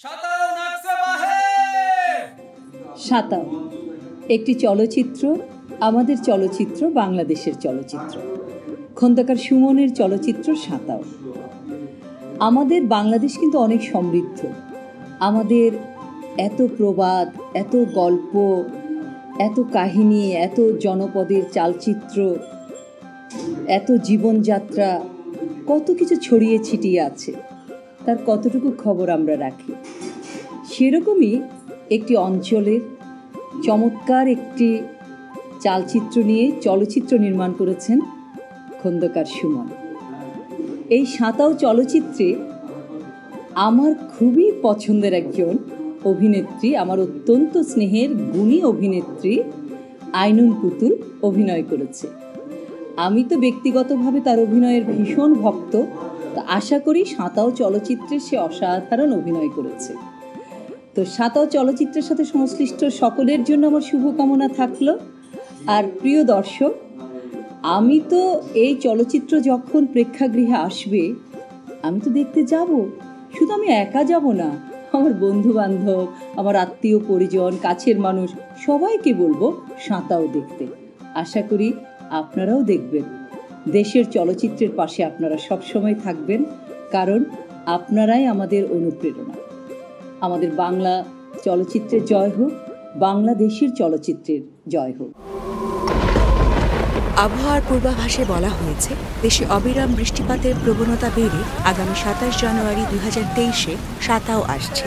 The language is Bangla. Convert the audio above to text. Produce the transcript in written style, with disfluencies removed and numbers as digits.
সাঁতাও একটি চলচ্চিত্র, আমাদের চলচ্চিত্র, বাংলাদেশের চলচ্চিত্র, খন্দকার সুমনের চলচ্চিত্র সাঁতাও। আমাদের বাংলাদেশ কিন্তু অনেক সমৃদ্ধ। আমাদের এত প্রবাদ, এত গল্প, এত কাহিনী, এত জনপদের চালচিত্র, এত জীবনযাত্রা, কত কিছু ছড়িয়ে ছিটিয়ে আছে, তার কতটুকু খবর আমরা রাখি। সেরকমই একটি অঞ্চলের চমৎকার একটি চালচিত্র নিয়ে চলচ্চিত্র নির্মাণ করেছেন খন্দকার সুমন। এই সাঁতাও চলচ্চিত্রে আমার খুবই পছন্দের একজন অভিনেত্রী, আমার অত্যন্ত স্নেহের গুণী অভিনেত্রী আইনুন পুতুল অভিনয় করেছে। আমি তো ব্যক্তিগতভাবে তার অভিনয়ের ভীষণ ভক্ত, তো আশা করি সাঁতাও চলচ্চিত্রে সে অসাধারণ অভিনয় করেছে। তো সাঁতাও চলচ্চিত্রের সাথে সংশ্লিষ্ট সকলের জন্য আমার শুভকামনা থাকলো। আর প্রিয় দর্শক, আমি তো এই চলচ্চিত্র যখন প্রেক্ষাগৃহে আসবে আমি তো দেখতে যাব, শুধু আমি একা যাব না, আমার বন্ধুবান্ধব, আমার আত্মীয় পরিজন, কাছের মানুষ সবাইকে বলবো সাঁতাও দেখতে। আশা করি আপনারাও দেখবেন। দেশের চলচ্চিত্রের পাশে আপনারা সবসময় থাকবেন, কারণ আপনারাই আমাদের অনুপ্রেরণা। আমাদের বাংলা চলচ্চিত্রের জয় হোক, বাংলাদেশের চলচ্চিত্রের জয় হোক। আবহাওয়ার পূর্বাভাসে বলা হয়েছে, দেশে অবিরাম বৃষ্টিপাতের প্রবণতা বেড়ে আগামী ২৭ জানুয়ারি ২০২৩-এ সাঁতাও আসছে।